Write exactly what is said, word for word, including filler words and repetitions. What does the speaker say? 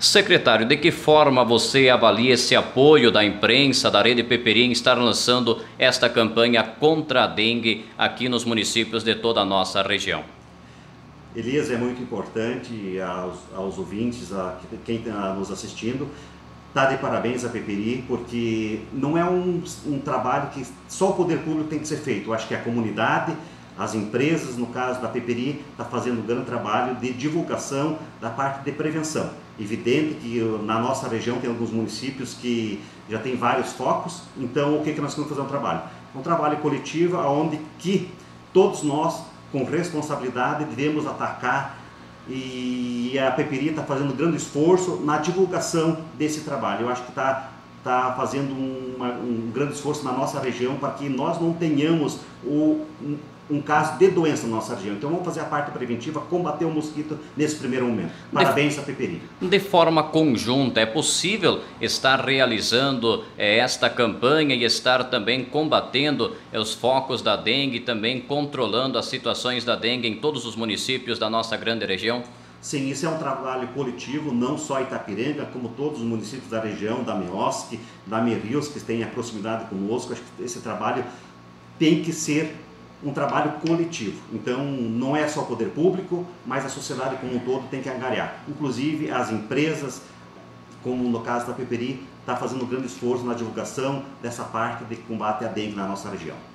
Secretário, de que forma você avalia esse apoio da imprensa, da Rede Peperi, em estar lançando esta campanha contra a dengue aqui nos municípios de toda a nossa região? Elias, é muito importante aos, aos ouvintes, a quem está nos assistindo, está de parabéns a Peperi, porque não é um, um trabalho que só o poder público tem que ser feito. Eu acho que a comunidade, as empresas, no caso da Peperi, está fazendo um grande trabalho de divulgação da parte de prevenção. Evidente que na nossa região tem alguns municípios que já tem vários focos, então o que, que nós temos que fazer um trabalho? Um trabalho coletivo onde que todos nós, com responsabilidade, devemos atacar, e a Peperi está fazendo um grande esforço na divulgação desse trabalho. Eu acho que está tá fazendo uma, um grande esforço na nossa região para que nós não tenhamos o, um, um caso de doença na nossa região. Então vamos fazer a parte preventiva, combater o mosquito nesse primeiro momento. Parabéns a Peperi. De forma conjunta, é possível estar realizando eh, esta campanha e estar também combatendo eh, os focos da dengue, também controlando as situações da dengue em todos os municípios da nossa grande região? Sim, isso é um trabalho coletivo, não só Itapiranga, como todos os municípios da região, da MEOSC, da Merios, que tem a proximidade conosco. Acho que esse trabalho tem que ser um trabalho coletivo. Então, não é só o poder público, mas a sociedade como um todo tem que angariar. Inclusive, as empresas, como no caso da Peperi, está fazendo um grande esforço na divulgação dessa parte de combate à dengue na nossa região.